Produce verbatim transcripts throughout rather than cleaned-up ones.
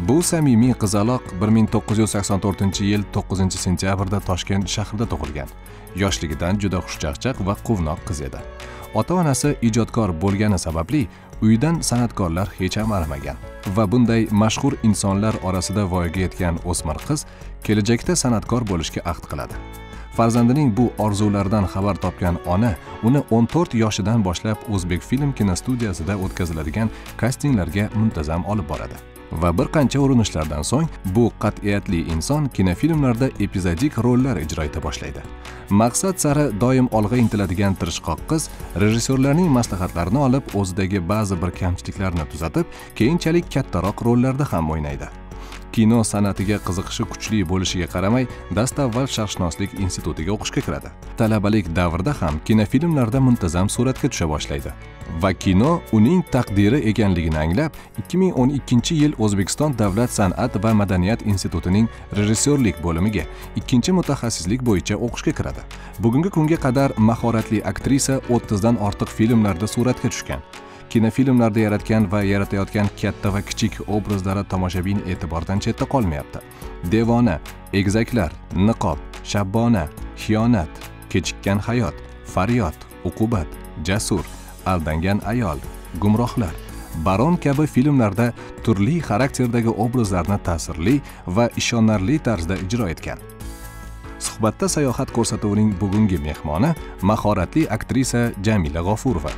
Bu samimiy qizaloq bir ming to'qqiz yuz sakson to'rtinchi yil to'qqizinchi sentyabrda Toshkent shahrida tug'ilgan. Yoshligidan juda xushchaqchaq va quvnoq qiz edi. Ota-onasi ijodkor bo'lgani sababli uydan san'atkorlar hech ham arimagan va bunday mashhur insonlar orasida voyaga yetgan o'smir qiz kelajakda san'atkor bo'lishga ahd qiladi. Farzandining bu orzularidan xabar topgan ona uni o'n to'rt yoshidan boshlab O'zbek film kinostudiyasida o'tkaziladigan kastinglarga muntazam olib boradi. Va bir qancha urinishlardan so'ng bu qat'iyatli inson kinofilmlarda epizodik rollar ijro eta boshlaydi. Maqsad sari doim olg'a intiladigan tirishqoq qiz rejissyorlarning maslahatlarini olib, o'zidagi ba'zi bir kamchiliklarni tuzatib, keyinchalik kattaroq rollarda ham o'ynaydi. Kino san'atiga qiziqishi kuchli bo'lishiga qaramay, dastavval Sharqshunoslik institutiga o'qishga kiradi. Talabalik davrida ham kinofilmlarda muntazam suratga tusha boshlaydi va kino uning taqdiri ekanligini anglab, ikki ming o'n ikkinchi yil O'zbekiston Davlat san'at va madaniyat institutining rejissyorlik bo'limiga ikkinchi mutaxassislik bo'yicha o'qishga kiradi. Bugungi kunga qadar mahoratli aktrisa o'ttizdan ortiq filmlarda suratga tushgan. Kinofilmlarda yaratgan va yaratayotgan katta va kichik obrazlari tomoshabin e'tibordan chetda qolmayapti. Devona, egizaklar, niqob, shabbona, xiyonat, kechikkan hayot, faryod, uqubat, jasur, aldangan ayol, gumrohlar, baron kabi filmlarda turli xarakterdagi obrazlarni ta'sirli va ishonarli tarzda ijro etgan. Suhbatda sayohat ko'rsatuvining bugungi mehmoni mahoratli aktrisa Jamila G'ofurova.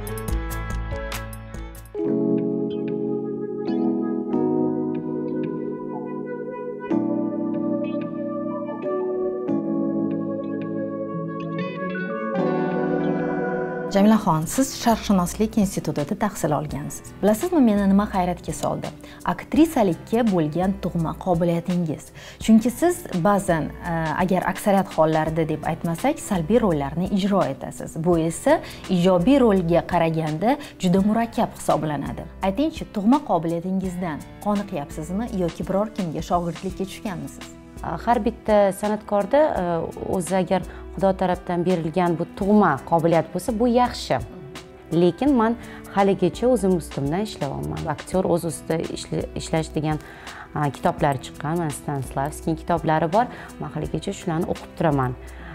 Jamilaxon, siz Sharqshunoslik institutida tahsil olgansiz. Bilasizmi, meni nima hayratga soldi? Aktrisalikka bo'lgan tug'ma qobiliyatingiz. Chunki siz ba'zan, agar aksariyat hollarda deb aytmasak, salbiy rollarni ijro etasiz. Bu esa ijobiy rolga qaraganda juda murakkab hisoblanadi. Aytingchi, tug'ma qobiliyatingizdan qoniqyapsizmi yoki biror kimga shogirdlikka tushganmisiz? Har bitta san'atkorda o'zi agar Xudo tarafdan berilgan bu tug'ma qobiliyat bo'lsa, bu yaxshi. Lekin men haligacha o'zim ustimdan ishlayapman. Aktyor o'z ustida ishlash degan kitoblar chiqqan, mana Stanislavskiy kitoblari bor. Men haligacha shularni o'qib turaman.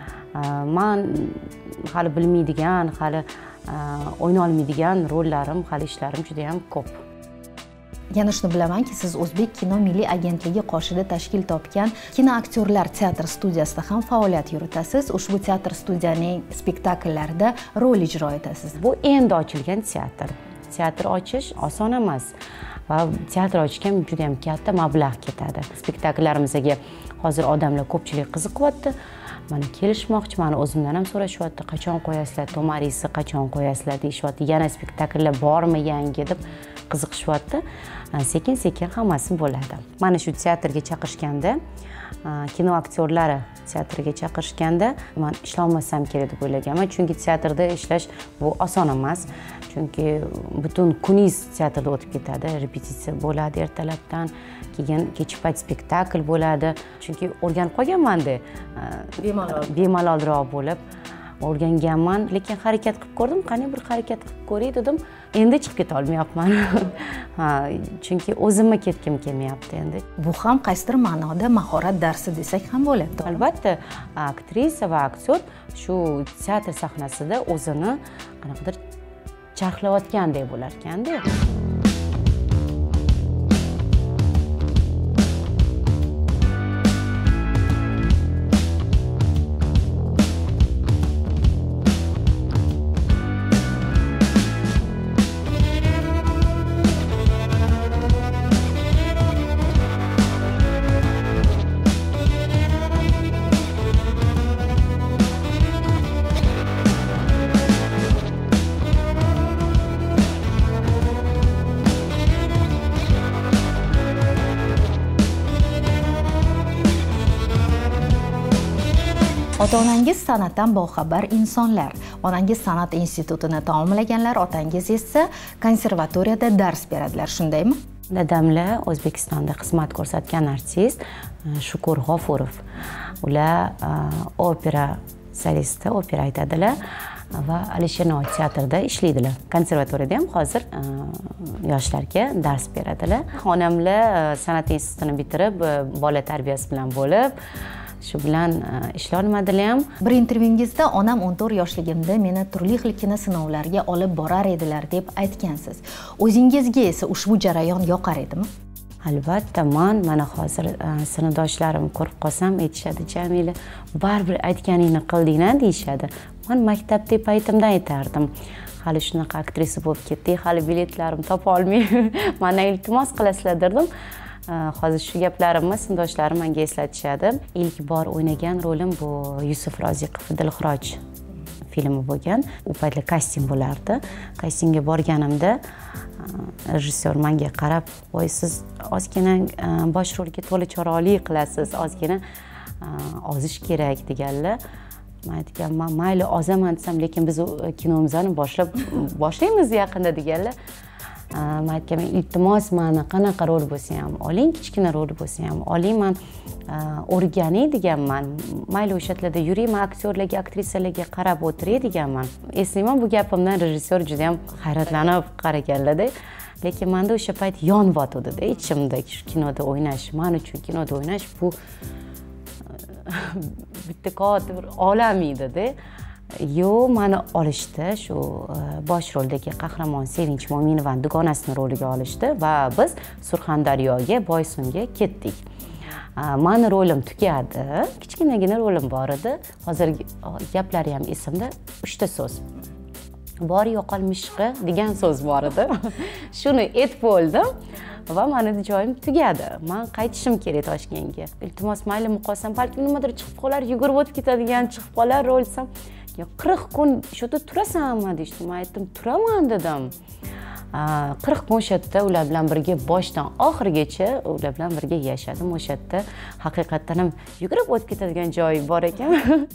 Men hali bilmaydigan, hali o'yna olmaydigan rollarim, hali ishlarim juda ham ko'p. Yana shuni bilamanki, siz O'zbek kino milliy agentligi qoshida tashkil topgan Kino aktyorlar teatr studiyasida ham faoliyat yuritasiz. Ushbu teatr studiyaning spektakllarida rol ijro etasiz. Bu endi ochilgan teatr. Teatr ochish oson emas va teatr ochishga juda ham katta mablag' ketadi. Spektaklarimizga hozir odamlar ko'pchilik qiziqyapti. Mana kelishmoqchi, mani o'zimdan ham so'rashyapti, qachon qo'yasizlar, Tomarisi qachon qo'yasizlar deyishyapti. Yana spektakllar bormi yangi deb qiziqishyapti. Sekin sekin hammasi bo'ladi. Mana shu teatrga chaqirishganda, kino aktyorlari teatriga chaqirishganda men ishlolmasam kerak deb o'ylaganman, chunki teatrda ishlash bu oson emas. Chunki butun kuningiz teatrda o'tib ketadi, repetitsiya bo'ladi ertalabdan, keyin kechki payt spektakl bo'ladi. Chunki o'rganib qolganman-da, bemalol bemalolroq bo'lib o'rganganman, lekin harakat qilib ko'rdim, qani bir harakat qilib ko'ray dedim. Endi chiqib keta olmayapman. Ha, chunki o'zimga ketgim kelmayapti endi. Bu ham qaysidir ma'noda mahorat darsi desak ham bo'ladi. Albatta, aktrisa va aktyor shu teatr sahnasida o'zini qanaqadir charxlayotgandek bo'lar ekanda. Ota-onangiz san'atdan boxabar insonlar. Onangiz san'at institutini tamomlaganlar, otangiz esa konservatoriyada dars beradilar, shundaymi? Dadamlar O'zbekistonda xizmat ko'rsatgan artist Shukur G'ofurov. Ular opera solisti, opera aytadilar. va Alisher Navoiy teatrida ishlaydilar. Konservatoriyada ham hozir yoshlarga dars beradilar. Onamlar san'at institutini bitirib, bola tarbiyasi bilan bo'lib, shu bilan ishlolmadilar ham. Bir intervyungizda onam o'n to'rt yoshligimda meni turli xil kino sinovlariga olib borar edilar deb aytgansiz. O'zingizga esa ushbu jarayon yoqar edimi? Albatta, men mana hozir sinfdoshlarim ko'rib qolsam aytishadi, Jamila, baribir aytganingni qilding-a deyishadi. Men maktabda paytimda aytardim. Hali shunaqa aktrisa bo'lib ketdik, hali biletlarimni topa olmay, mana iltimos qilasizlar derdim. Hozir shu gaplarimni sinfdoshlarim menga eslatishadi. İlk bor o'ynagan rolim bu Yusuf Roziqov Dilxiroj filmi bo'lgan. U paytlar kasting bo'lardi. Kastingga borganimda rejissyor menga qarab, "Voy, siz ozgina bosh rolga to'la chiroyli qilasiz, ozgina ozish kerak" deganlar. Men aytganman, "Mayli, ozaman desam, lekin biz kinomizni boshlab boshlaymiz yaqinda" deganlar. Men aytganman, "Iltimos, meni qanaqa rol bo'lsa ham oling, kichkina rol bo'lsa ham oling, men o'rganay" deganman. "Mayli, o'shalarda yuring, men aktyorlarga, aktrisalarga qarab o'tiray" deganman. Eslayman, bu gapimdan rejissyor juda ham hayratlanib qaraganlar-da. Lekin menda o'sha payt yonib-yotdi-da ichimda, shu kinoda o'ynash, men uchun kinoda o'ynash bu bitta katta bir olam edi-da. Yo, meni olishdi, shu bosh roldagi qahramon Sevinch Mo'minovani dugonasini roliga olishdi va biz Surxondaryoga, Boysunga ketdik. Meni rolim tugadi, kichkinagina rolim bor edi. Hozir gaplari ham esimda, uchta so'z. Bor yo'qol mishqi degan so'z bor edi. Shuni aytib bo'ldim va meni joyim tugadi. Men qaytishim kerak Toshkentga. Iltimos, mayli qolsam, balki nimadir chiqib qolar, yugurib o'tib ketadigan chiqib qolar rolsam. "Yo, qirq kun shu yerda turasanmi?" deydi. Men aytdim, "Turaman" dedim. qirq kun o'sha yerda ular bilan birga boshdan oxirigacha ular bilan birga yashadim. O'sha yerda haqiqatan ham yugurib o'tib ketadigan joyi bor ekan.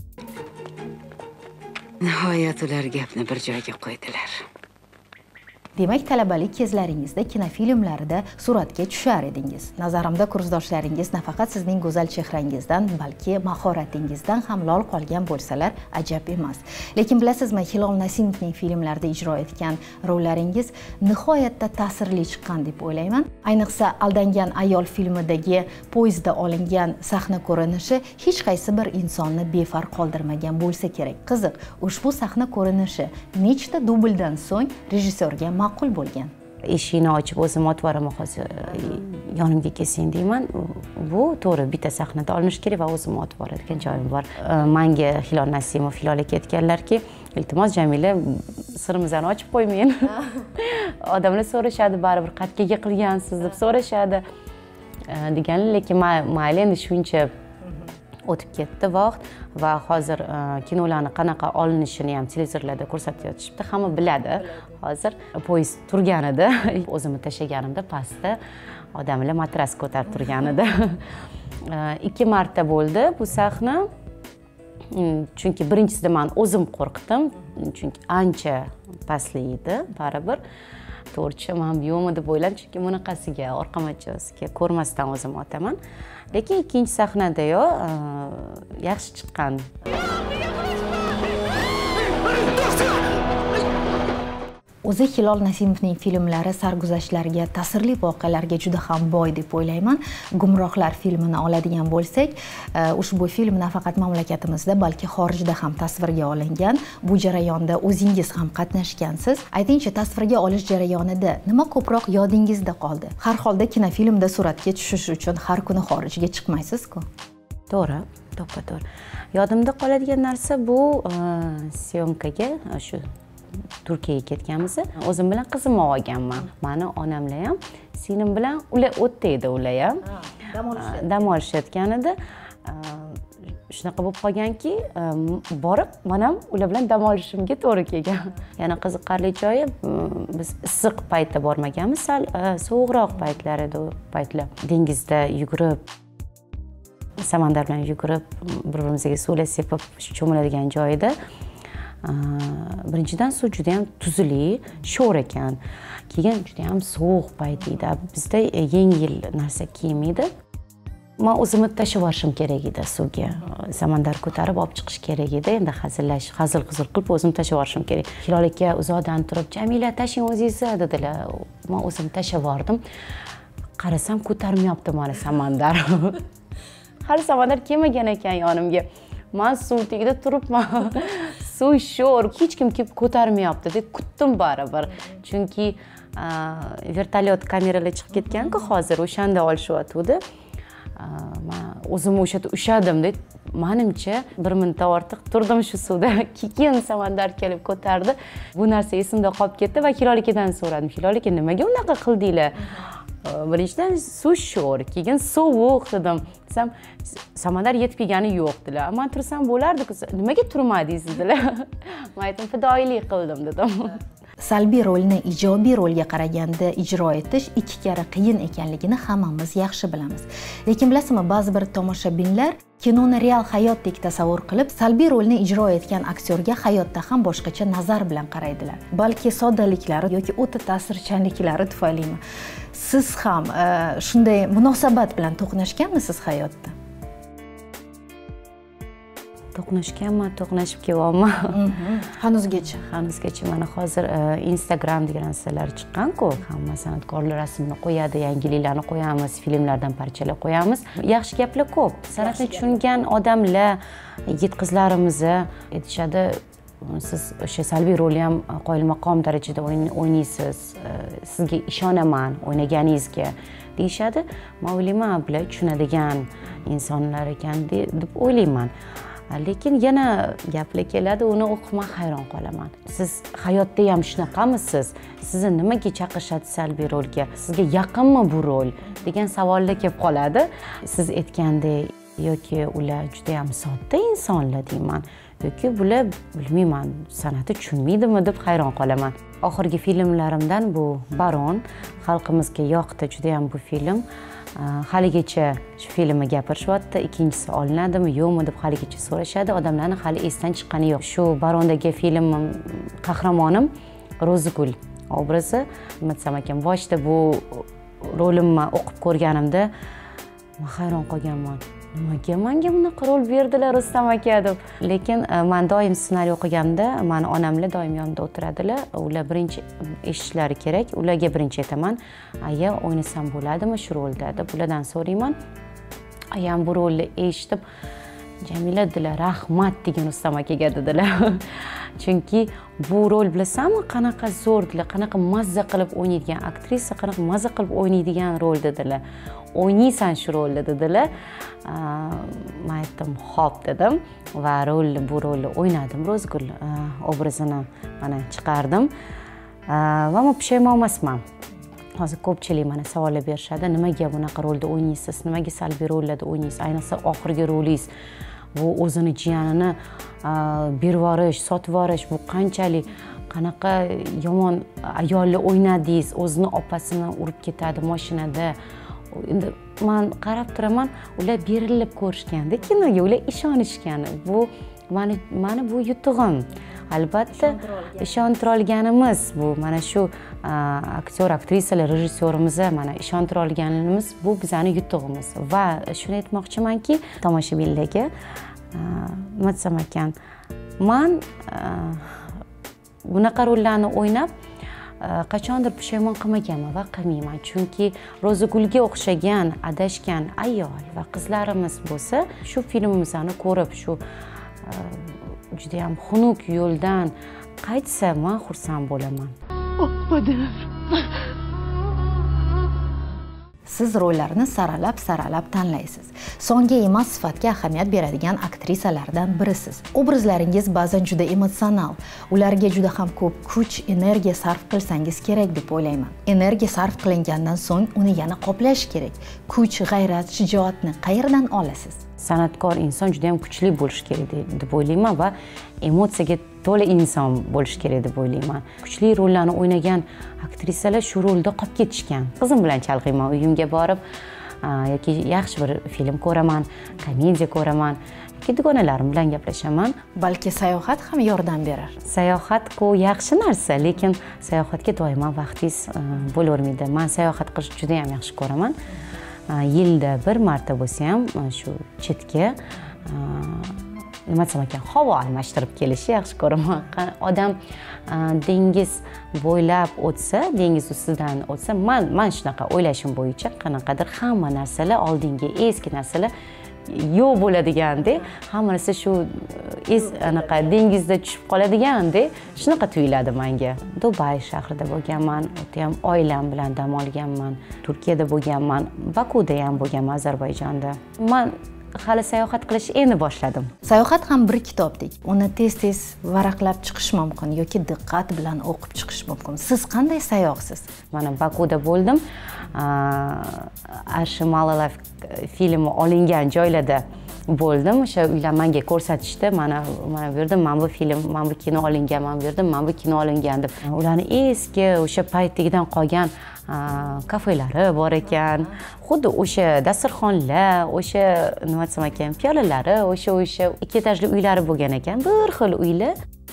Nihoyat ular gapni bir joyga qo'ydilar. Demak, talabalik kezlaringizda kinofilmlarida suratga tushar edingiz. Nazarimda kursdoshlaringiz nafaqat sizning go'zal chehrangizdan, balki mahoratingizdan ham lol qolgan bo'lsalar ajab emas. Lekin bilasizmi, Hilol Nasimovning filmlarida ijro etgan rollaringiz nihoyatda ta'sirli chiqqan deb o'ylayman. Ayniqsa Aldangan ayol filmidagi poyezdda olingan sahna ko'rinishi hech qaysi bir insonni befarq qoldirmagan bo'lsa kerak. Qiziq, ushbu sahna ko'rinishi nechta dubldan so'ng rejissyorga ma'qul bo'lgan? Eshikni ochib o'zim otvoraman, hozir yonimga kelsang deyman. Bu to'g'ri, bitta sahnada olinish kerak va o'zim otib boradigan joyim bor. Menga Hilol Nasimov, Hilol aka aytganlarki, "Iltimos, Jamila, sirimizni ochib qo'ymang." Odamlar so'rashadi, baribir qatqiga qilgansiz deb so'rashadi deganlar, lekin mayli, endi shuncha o'tib ketdi vaqt va hozir kinolarni qanaqa olinishini ham televizorlarda ko'rsatib yotishibdi. Hamma biladi. Hozir poyezd turganida, o'zimni tashlaganimda pastda odamlar matras ko'tarib turganida. Ikki marta bo'ldi bu sahna. Chunki birinchisida men o'zim qo'rqdim, chunki ancha pastli edi, baribir. To'g'richa men yo'qmi deb o'yladim, chunki bunaqasiga orqamachasiga ko'rmasdan o'zim otaman. Lekin ikkinchi sahnada yo yaxshi chiqqan. O'zi Hilol Nasimovning filmlari sarguzashtlariga, ta'sirli voqealarga juda ham boy deb o'ylayman. Gumrohlar filmini oladigan bo'lsak, ushbu film nafaqat mamlakatimizda, balki xorijda ham tasvirga olingan. Bu jarayonda o'zingiz ham qatnashgansiz. Aytingchi, tasvirga olish jarayonida nima ko'proq yodingizda qoldi? Har holda kinofilmda suratga tushish uchun har kuni xorijga chiqmaysiz-ku. To'g'ri, to'ppa-to'g'ri. Yodimda qoladigan narsa bu syomkaga, shu Turkiyaga ketganmiz. O'zim bilan qizimni olganman. Meni onamlar ham, singlim bilan ular o'tdi edi, ular ham dam olishayotgan edi. Shunaqa bo'lib qolganki, borib, men ham ular bilan dam olishimga to'g'ri kelgan. Yana qiziqarli joyi, biz issiq paytda bormaganmiz, sal sovuqroq paytlar edi, u paytlar dengizda yugurib, samandar bilan yugurib, bir-birimizga suvlar sepib cho'miladigan joyda. Birinchidan suv juda ham tuzli, sho'r ekan. Keyin juda ham sovuq payt edi. Bizda yengil narsa kiymaydi. men o'zimni tashlab yuborishim kerak edi suvga. Samandar ko'tarib olib chiqish kerak edi. Endi hazillash, hazil-huzul qilib o'zim tashlab yuborishim kerak. Hilol aka uzoqdan turib, "Jamila, tashing o'zingizni" dedilar. Men o'zim tashlab yubordim. Qarasam ko'tarmayapti meni samandar. Hali samandar kelmagan ekan yonimga. Men suv tagida turibman. Suv sho'r, hech kim kelib ko'tarmayapti deb kutdim baribir. Chunki vertolyot kameralar chiqib ketgan-ku hozir o'shanda olishyapti. Men o'zim o'sha ushadim deb menimcha bir minutdan ortiq turdim shu suvda. Keyin samandar kelib ko'tardi. Bu narsa esimda qolib ketdi va Hilol akadan so'radim. Hilol aka, nimaga unaqa qildinglar? Birinchidan suv sho'r, keyin sovuq dedim. Desam, samandar yetib kelgani yo'q dedilar. Men tursam bo'lardi-ku, nimaga turmadingiz dedilar. Men aytdim, fidoyilik qildim dedim. Salbiy rolni ijobiy rolga qaraganda ijro etish ikki karra qiyin ekanligini hammamiz yaxshi bilamiz. Lekin bilasizmi, ba'zi bir tomoshabinlar kinoni real hayotdek tasavvur qilib, salbiy rolni ijro etgan aktyorga hayotda ham boshqacha nazar bilan qaraydilar. Balki soddaliklari yoki o'ta ta'sirchanliklari tufaylimi? Siz ham shunday munosabat bilan to'qnashganmisiz hayotda? To'qnashganman, to'qnashib kelyapman. Hanuzgacha. Hanuzgacha mana hozir Instagram degan narsalar chiqqan-ku. Hamma san'atkorlar rasmini qo'yadi, yangiliklarni qo'yamiz, filmlardan parchalar qo'yamiz. Yaxshi gaplar ko'p. San'atni tushungan odamlar, yigit-qizlarimiz aytishadi, siz o'sha salbiy rolni ham qoyilmaqom darajada o'ynaysiz. Sizga ishonaman o'ynaganingizga deyishadi. Men o'ylayman, bular tushunadigan insonlar ekan deb o'ylayman. Lekin yana gaplar keladi, uni o'qib hayron qolaman. Siz hayotda ham shunaqamisiz? Sizni nimaga chaqirishadi salbiy rolga? Sizga yaqinmi bu rol degan savollar kelib qoladi. Siz aytgandek, yoki ular juda ham sodda insonlar deyman, yoki bular bilmayman, san'atni tushunmaydimi deb hayron qolaman. Oxirgi filmlarimdan bu Baron xalqimizga yoqdi juda ham bu film. Haligacha shu filmni gapirishyapti, ikkinchisi olinadimi, yo'qmi deb haligacha so'rashadi. Odamlarni hali esdan chiqqani yo'q. Shu Barondagi filmim qahramonim Ro'zigul obrazi. Aytsam ekan, boshida bu rolimni o'qib ko'rganimda men hayron qolganman. Nimaga menga bunaqa rol berdilar Rustam aka deb. Lekin men doim ssenariy o'qiganimda, meni onamlar doim yonimda o'tiradilar. Ular birinchi eshitishlari kerak. Ularga birinchi aytaman, "Aya, o'ynasam bo'ladimi shu rolda?" deb ulardan so'rayman. Ayam bu rolni eshitib, "Jamila dedilar, rahmat" degan Rustam akaga dedilar. Chunki bu rol bilasanmi, qanaqa zo'r dedilar, qanaqa mazza qilib o'ynaydigan aktrisa, qanaqa mazza qilib o'ynaydigan rol dedilar. O'ynaysan shu rolda dedilar. Men aytdim, "Xo'p" dedim va rol bu rolni o'ynadim. Ro'zgul obrazini mana chiqardim. Va men pushaymon emasman. Hozir ko'pchilik mana savollar berishadi, nimaga bunaqa rolda o'ynaysiz, nimaga salbiy rollarda o'ynaysiz, ayniqsa oxirgi rolingiz bu o'zini jiyanini berib yuborish, sotib yuborish, bu qanchalik qanaqa yomon ayolni o'ynadingiz, o'zini opasini urib ketadi mashinada. Endi men qarab turaman, ular berilib ko'rishganda kinoga, ular ishonishgan. Bu meni meni bu yutug'im. Albatta ishontira olganimiz bu mana shu aktyor, aktrisalar, rejissyorimiz mana ishontira olganimiz bu bizning yutug'imiz. Va shuni aytmoqchimanki, tomoshabinlarga nima desam ekan, men bunaqa rollarni o'ynab qachondir pushaymon qilmaganman va qilmayman. Chunki Ro'zigulga o'xshagan adashgan ayol va qizlarimiz bo'lsa, shu filmimizni ko'rib, shu juda ham xunuk yo'ldan qaytsa, men xursand bo'laman. Siz rollarni saralab-saralab tanlaysiz. Songa emas, sifatga ahamiyat beradigan aktrisalardan birisiz. Obrazlaringiz ba'zan juda emotsional. Ularga juda ham ko'p kuch, energiya sarf qilsangiz kerak deb o'ylayman. Energiya sarf qilingandan so'ng uni yana qoplash kerak. Kuch, g'ayrat, shijoatni qayerdan olasiz? San'atkor inson juda ham kuchli bo'lish kerak deb o'ylayman va emotsiyaga to'la inson bo'lish kerak deb o'ylayman. Kuchli rollarni o'ynagan aktrisalar shu rolda qolib ketishgan. Qizim bilan chalg'iyman, uyimga borib yoki yaxshi bir film ko'raman, komediya ko'raman, yoki dugonalarim bilan gaplashaman. Balki sayohat ham yordam berar. Sayohat-ku yaxshi narsa, lekin sayohatga doimo vaqtingiz bo'lavermaydi. Men sayohat qilishni juda ham yaxshi ko'raman. yilda bir marta bo'lsa ham shu chetga nima desam ekan, havo almashtirib kelishni yaxshi ko'raman. Odam dengiz bo'ylab o'tsa, dengiz ustidan o'tsa, men men shunaqa o'ylashim bo'yicha qanaqadir hamma narsalar oldingi eski narsalar yo'q bo'ladiganda, hamma narsa shu es anaqa dengizda tushib qoladiganda, shunaqa tuyuladi menga. Dubay shahrida bo'lganman, o'ta ham oilam bilan dam olganman. Turkiyada bo'lganman, Bakuda ham bo'lganman, Ozarbayjonda. Men hali sayohat qilishni endi boshladim. Sayohat ham bir kitobdek. Uni tez-tez varaqlab chiqish mumkin yoki diqqat bilan o'qib chiqish mumkin. Siz qanday sayoqsiz? Mana Bakuda bo'ldim. Arshi Malalayev filmi olingan joylarda bo'ldim. O'sha uylar menga ko'rsatishdi. Mana mana bu yerda mana bu film, mana bu kino olingan, mana bu yerda mana bu kino olingan deb. Ularni eski o'sha paytdagidan qolgan kafelari bor ekan. Xuddi o'sha dasturxonlar, o'sha nima desam ekan, piyolalari, o'sha o'sha ikki etajli uylari bo'lgan ekan. Bir xil uylar.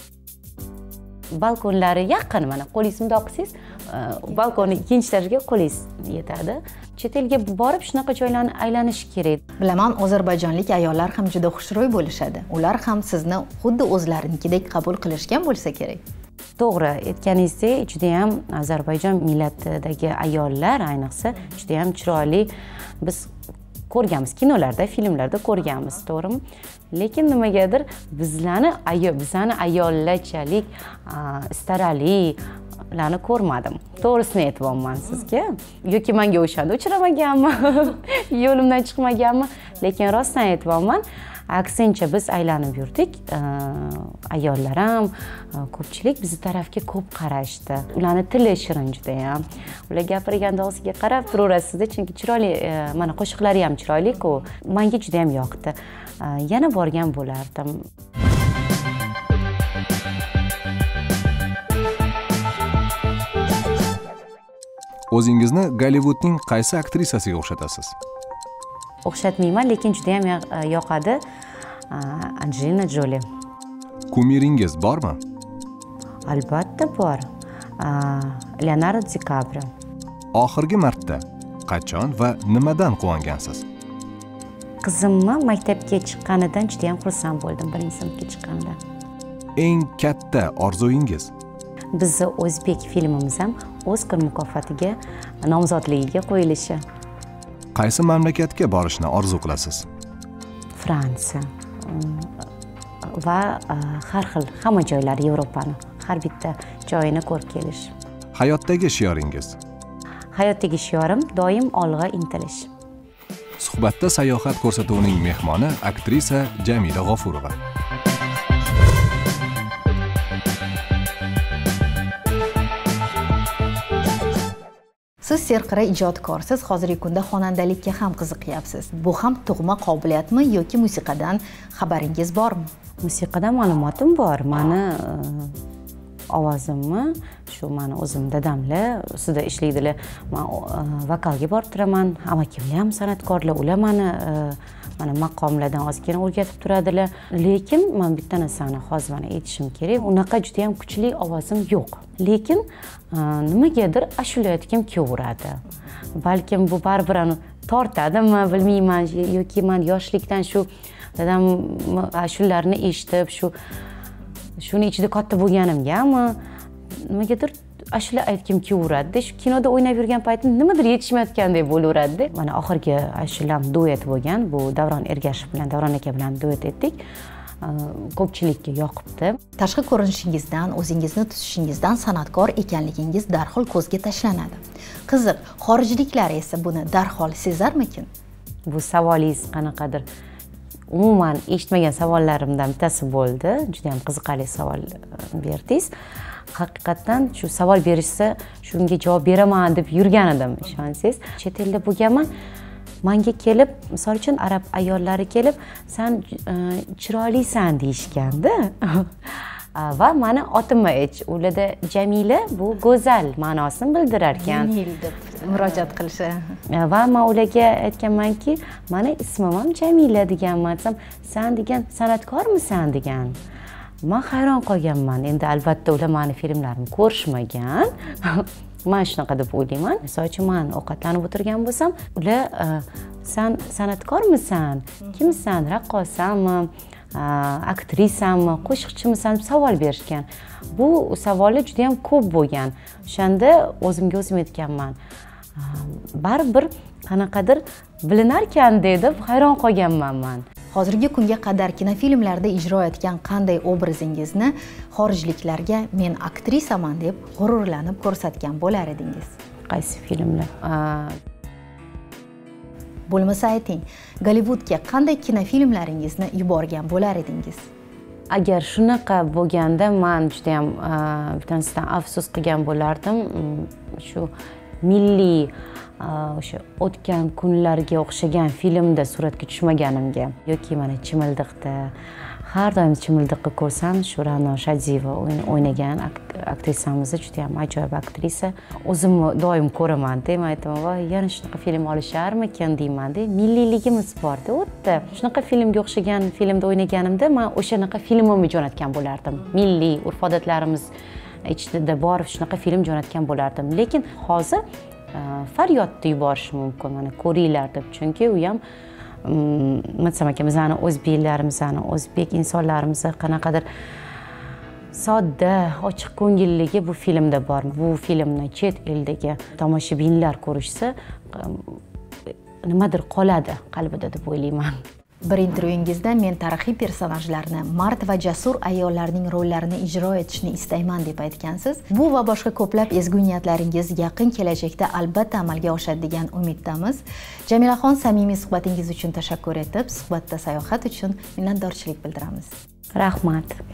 Balkonlari yaqin, mana qo'lingizni bundoq qilsangiz, balkonni ikkinchi etajga qo'lingiz yetadi. Chet elga borib shunaqa joylarni aylanish kerak. Bilaman, ozarbayjonlik ayollar ham juda xushro'y bo'lishadi. Ular ham sizni xuddi o'zlarinikidek qabul qilishgan bo'lsa kerak. To'g'ri, aytganingizdek, juda ham Ozarbayjon millatidagi ayollar ayniqsa juda ham chiroyli. Biz ko'rganmiz, kinolarda, filmlarda ko'rganmiz, to'g'rimi? Lekin nimagadir bizlarni ayol, bizani ayollarchalik istarali larni ko'rmadim. To'g'risini aytibman sizga. Yoki menga o'shanda uchramaganmi, yo'limdan chiqmaganmi, lekin rostdan aytibman. Aksincha biz aylanib yurdik. Ayollar ham ko'pchilik bizi tarafga ko'p qarashdi. Ularni tili shirin juda ham. Ular gapirganda og'ziga qarab turaverasizda, chunki chiroyli, mana qo'shiqlari ham chiroyli-ku. Menga juda ham yoqdi. Yana borgan bo'lardim. O'zingizni Gollivudning qaysi aktrisasiga o'xshatasiz? O'xshatmayman, lekin juda ham yoqadi Angelina Jolie. Kumiringiz bormi? Albatta bor. Leonardo DiCaprio. Oxirgi marta qachon va nimadan quvongansiz? Qizimni maktabga chiqqanidan juda ham xursand bo'ldim, birinchi sinfga chiqqanida. Eng katta orzuyingiz? Bizni o'zbek filmimiz ham Oskar mukofotiga nomzodligiga qo'yilishi. Qaysi mamlakatga borishni orzu qilasiz? Fransiya va har xil hamma joylar Yevropani, har bitta joyini ko'rib kelish. Hayotdagi shioringiz? Hayotdagi shiorim doim olg'a intilish. Suhbatda sayohat ko'rsatuvining mehmoni aktrisa Jamila G'ofurova. Siz serqira ijodkorsiz, hozirgi kunda xonandalikka ham qiziqyapsiz. Bu ham tug'ma qobiliyatmi yoki musiqadan xabaringiz bormi? Musiqadan ma'lumotim bor. Mani ovozimni shu mani o'zim dadamlar ustida ishlaydilar. Men vokalga borib turaman. Amakimlar ham san'atkorlar, ular mani mana maqomlardan ozgina o'rgatib turadilar. Lekin men bitta narsani hozir mana aytishim kerak. Unaqa juda ham kuchli ovozim yo'q. Lekin nimagadir ashula aytgim kelaveradi. Balkim bu baribir tortadimi, bilmayman, yoki men yoshlikdan shu dadam ashulalarni eshitib, shu shuni ichida katta bo'lganimgami, nimagadir ashula aytgim kelaveradi. Shu kinoda o'ynab yurgan paytim nimadir yetishmayotgandek bo'laveradi. Mana oxirgi ashulam duet bo'lgan. Bu Davron Ergashev bilan, Davron aka bilan duet etdik. Ko'pchilikka yoqibdi. Tashqi ko'rinishingizdan, o'zingizni tutishingizdan san'atkor ekanligingiz darhol ko'zga tashlanadi. Qiziq, xorijliklar esa buni darhol sezarmikin? Bu savolingiz qanaqadir umuman eshitmagan savollarimdan bittasi bo'ldi. Juda ham qiziqarli savol berdingiz. Haqiqatan shu savol berishsa, shunga javob beraman deb yurgan edim, ishonsangiz. Chet elda bo'lganman. Menga kelib, misol uchun arab ayollari kelib, "Sen chiroylisan" deyishganda. Va meni otimni aytish, ularda Jamila bu go'zal ma'nosini bildirar ekan. Yengil deb murojaat qilishi. Va men ularga aytganmanki, "Meni ismim ham Jamila" deganman. "Sen degan san'atkormisan" degan. Men hayron qolganman. Endi albatta ular meni filmlarimni ko'rishmagan. men shunaqa deb o'ylayman. Misol uchun men ovqatlanib o'tirgan bo'lsam, ular sen san'atkormisan, kimsan, raqqosanmi, aktrisami, qo'shiqchimisan deb savol berishgan. Bu savollar juda ham ko'p bo'lgan. O'shanda o'zimga o'zim aytganman. Baribir qanaqadir bilinarkan deb hayron qolganman men. Hozirgi kunga qadar kinofilmlarda ijro etgan qanday obrazingizni xorijliklarga men aktrisaman deb g'ururlanib ko'rsatgan bo'lar edingiz? Qaysi filmlar? Bo'lmasa ayting, Gollivudga qanday kinofilmlaringizni yuborgan bo'lar edingiz? Agar shunaqa bo'lganda men juda ham bittasidan afsus qilgan bo'lardim. Shu milliy o'sha o'tgan kunlarga o'xshagan filmda suratga tushmaganimga yoki mana Chimildiqda har doim Chimildiqni ko'rsam, shu Ra'no Shadiyeva o'ynagan aktrisamiz juda ham ajoyib aktrisa. O'zimni doim ko'raman-da, men aytaman, "Voy, yana shunaqa film olisharmikin" deyman-da. Milliyligimiz bor-da, o'tda. Shunaqa filmga o'xshagan filmda o'ynaganimda, men o'shanaqa filmimni jo'natgan bo'lardim. Milliy urf-odatlarimiz ichida bor shunaqa film jo'natgan bo'lardim. Lekin hozir Faryodni yuborish mumkin, mana ko'ringlar deb. Chunki u ham masalan bizning o'zbeklarimizni, o'zbek insonlarimizni qanaqadir sodda, ochiq ko'ngilligi bu filmda bor. Bu filmni chet eldagi tomoshabinlar ko'rishsa, nimadir qoladi qalbida deb o'ylayman. Bir intervyungizda men tarixiy personajlarni, mard va jasur ayollarning rollarini ijro etishni istayman deb aytgansiz. Bu va boshqa ko'plab ezgu niyatlaringiz yaqin kelajakda albatta amalga oshadi degan umiddamiz. Jamilaxon, samimiy suhbatingiz uchun tashakkur etib, suhbatda sayohat uchun minnatdorchilik bildiramiz. Rahmat.